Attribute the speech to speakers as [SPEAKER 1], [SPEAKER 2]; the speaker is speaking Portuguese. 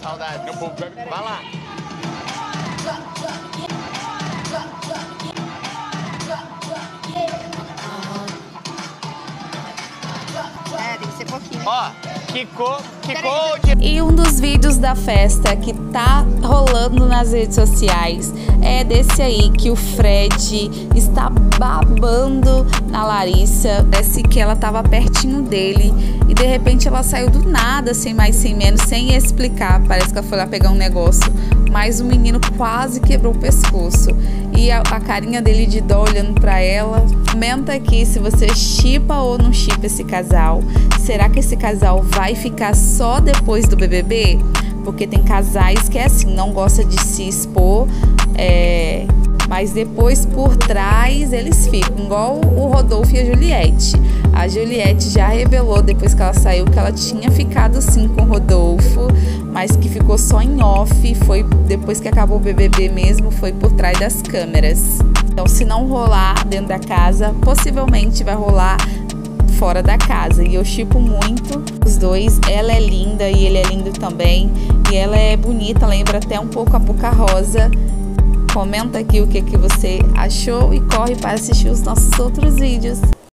[SPEAKER 1] saudade. Vai lá.
[SPEAKER 2] Tem que ser pouquinho.
[SPEAKER 1] Ó, quicou.
[SPEAKER 3] E um dos vídeos da festa que tá rolando nas redes sociais é desse aí, que o Fred está babando na Larissa. Parece que ela tava pertinho dele e de repente ela saiu do nada, sem mais sem menos, sem explicar. Parece que ela foi lá pegar um negócio, mas o menino quase quebrou o pescoço. E a carinha dele de dó olhando pra ela. Comenta aqui se você shippa ou não shippa esse casal. Será que esse casal vai ficar só depois do BBB? Porque tem casais que é assim, não gosta de se expor, mas depois por trás eles ficam, igual o Rodolfo e a Juliette. A Juliette já revelou depois que ela saiu que ela tinha ficado sim com o Rodolfo, mas que ficou só em off, foi depois que acabou o BBB mesmo, foi por trás das câmeras. Então se não rolar dentro da casa, possivelmente vai rolar fora da casa. E eu shippo muito os dois. Ela é linda e ele é lindo também. E ela é bonita, lembra até um pouco a Boca-Rosa. Comenta aqui o que você achou e corre para assistir os nossos outros vídeos.